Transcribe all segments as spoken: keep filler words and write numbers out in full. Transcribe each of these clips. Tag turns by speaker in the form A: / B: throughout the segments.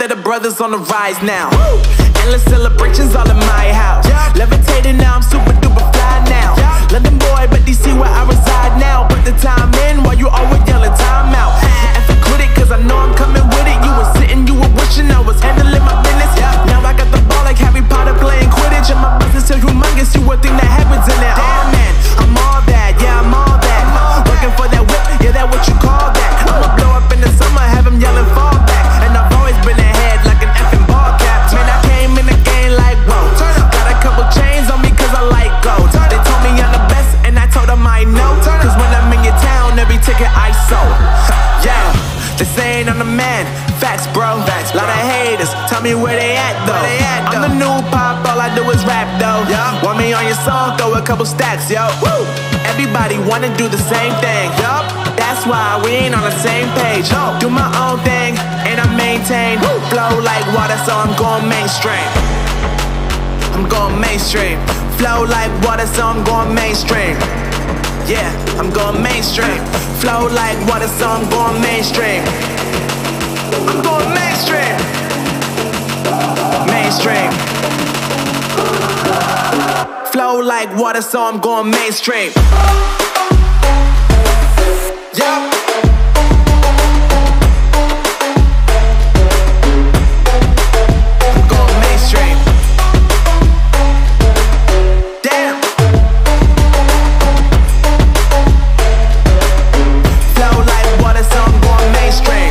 A: that the brothers on the rise now. Woo! Endless celebrations all in my house. Yeah. Levitating now, I'm super duper fly now. Yeah. London boy, but D C where I reside now. Put the time in while you always yelling time out. And for quit it, cause I know I'm coming with it. You were sitting, you were wishing I was handling my business. Yeah. Now I got the ball like Harry Potter playing Quidditch. And my business so humongous, you would think that happens in it. Oh man, I'm all that, yeah, I'm all that. Looking for that whip, yeah, that what you call that. I'ma blow up in the summer, have him yelling fall back. And I've always been ahead like an effing ball cap. Man, I came in the game like, whoa. Got a couple chains on me cause I like gold. They told me I'm the best and I told them I know. Cause when I'm in your town, every ticket I sold. Yeah, they saying I'm the man. Facts, bro. Facts, lot of haters. Tell me where they at though. They at, I'm the new pop, all I do is rap though. Yeah. Want me on your song? Throw a couple stacks, yo. Woo. Everybody wanna do the same thing. Yup. That's why we ain't on the same page. No. Do my own thing and I maintain. Woo. Flow like water, so I'm going mainstream. I'm going mainstream. Flow like water, so I'm going mainstream. Yeah, I'm going mainstream. Flow like water, so I'm going mainstream. I'm going mainstream. Mainstream. Flow like water, so I'm going mainstream. Yup. I'm going mainstream. Damn. Flow like water, so I'm going mainstream.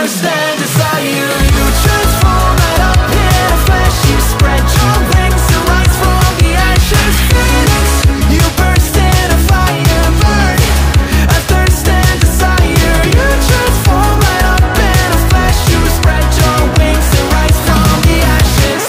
A: thirst and desire. You transform right up in a flash. You spread your wings and rise from the ashes. Phoenix, you burst in a fire, burn a thirst and desire. You transform right up in a flash. You spread your wings and rise from the ashes.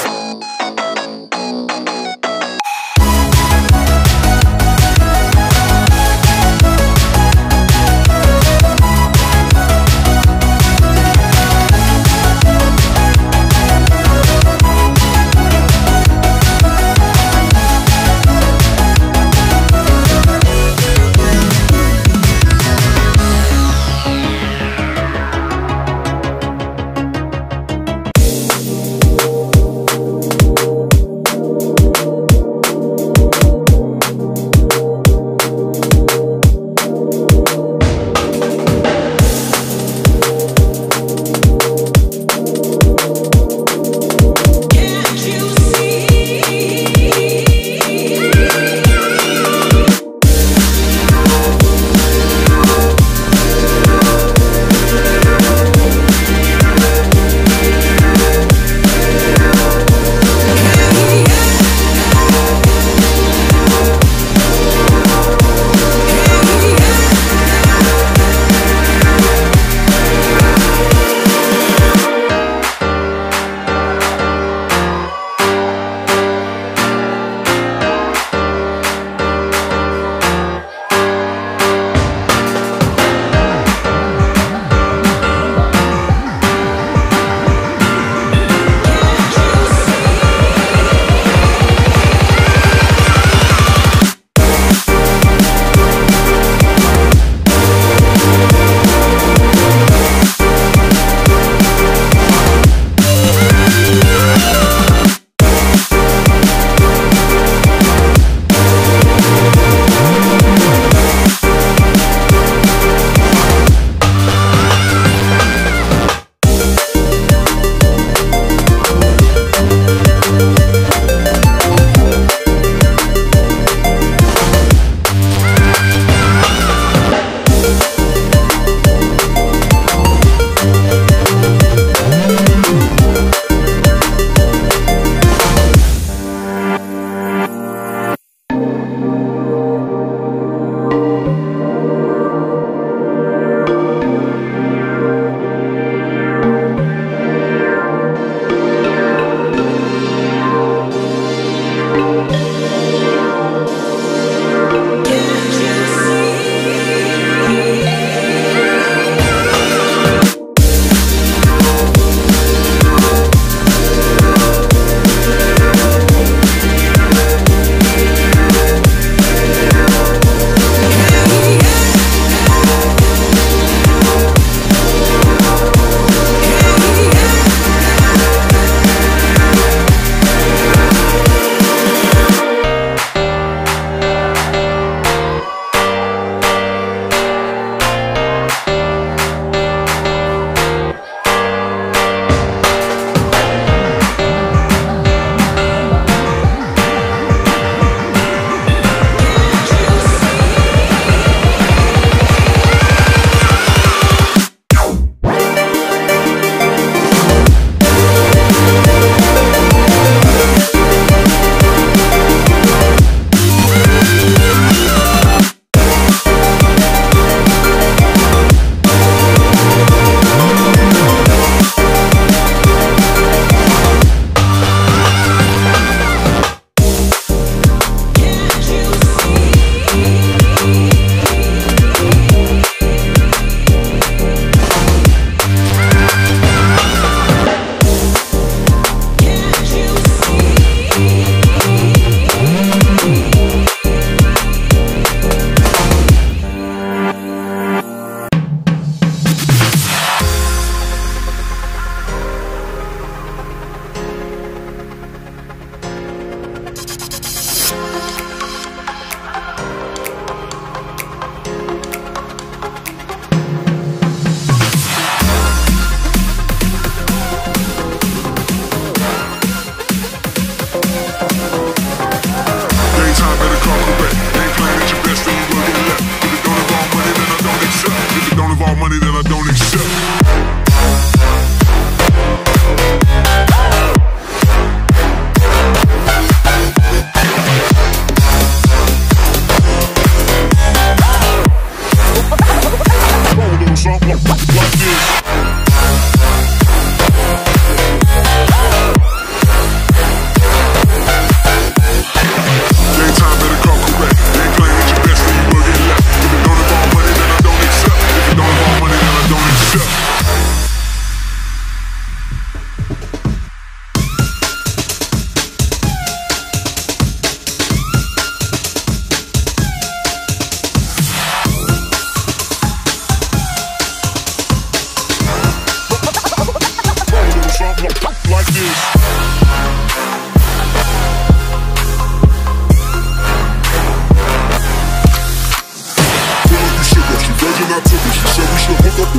B: money that I don't accept.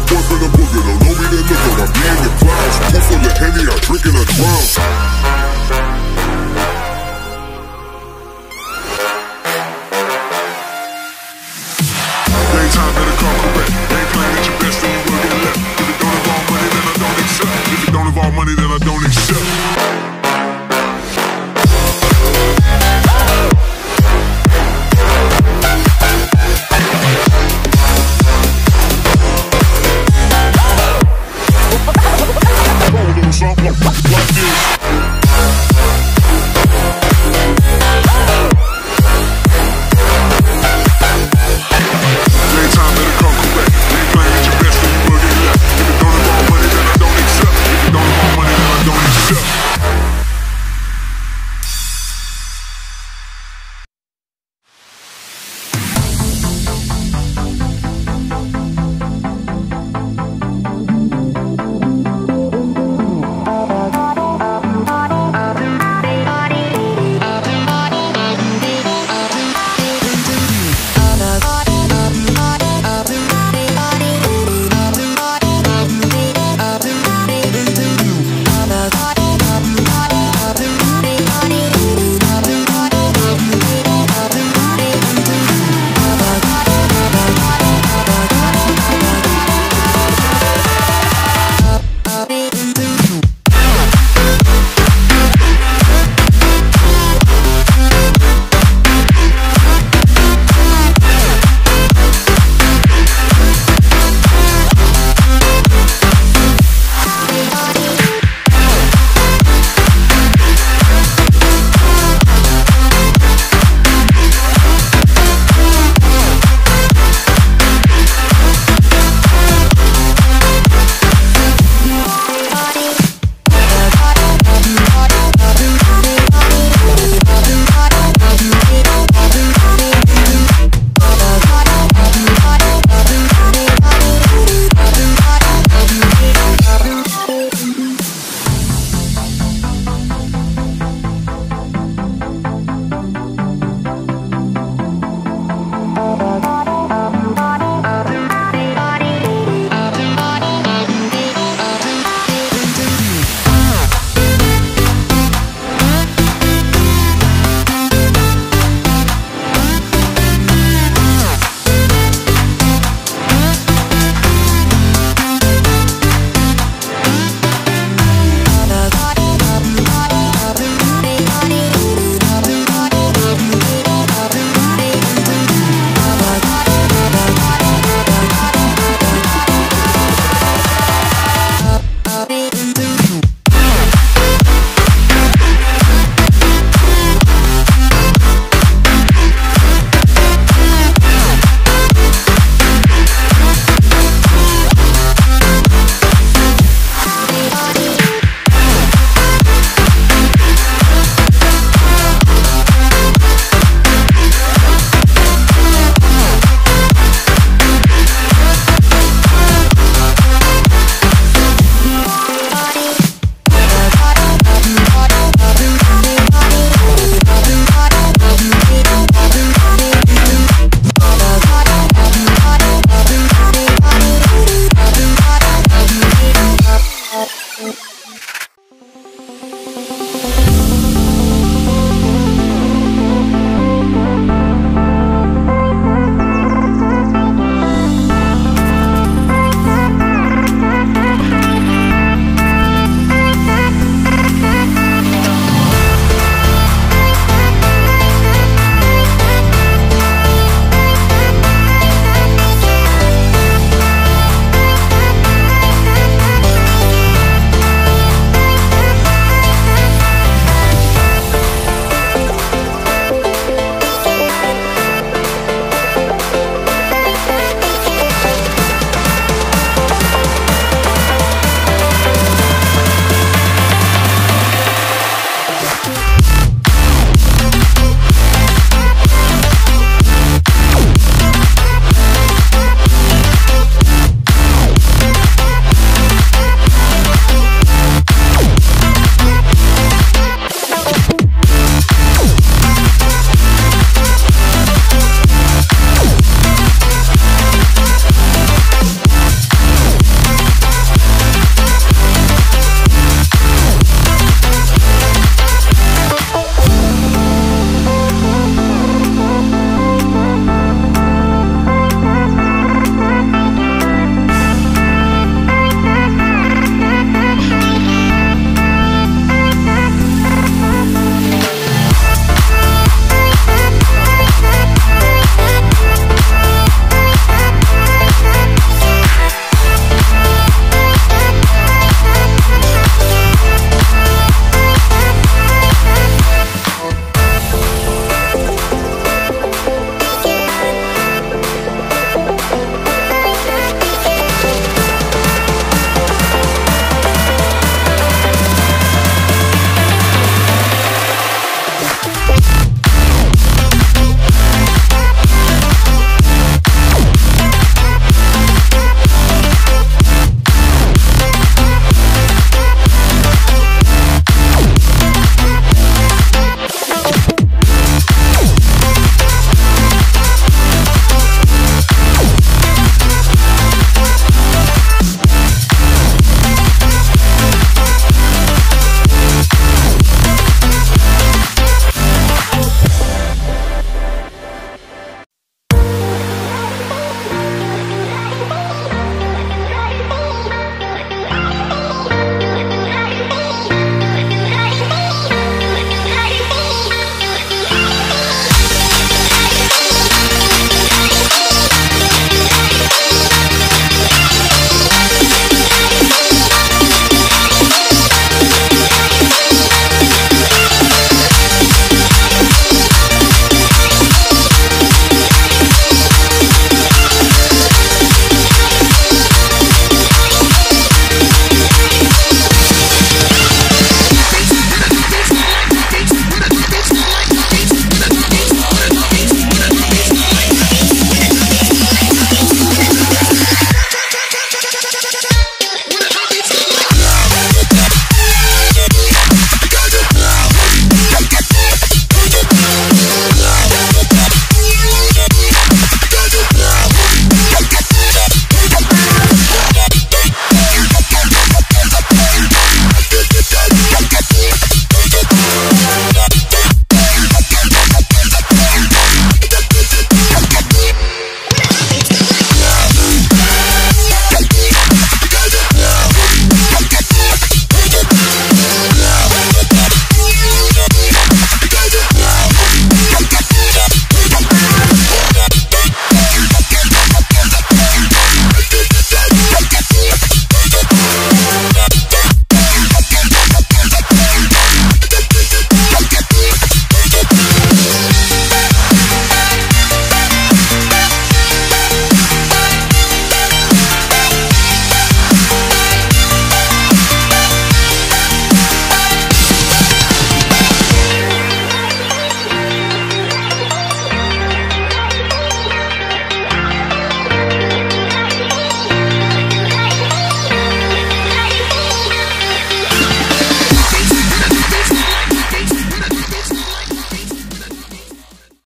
B: boy from the booger, don't know me, then look up. I be in the clouds, pool full of Henny, I drink and I drown. Daytime better come correct. Ain't playing at your best, then you will get left. If it don't involve money, then I don't accept. If it don't involve money, then I don't accept.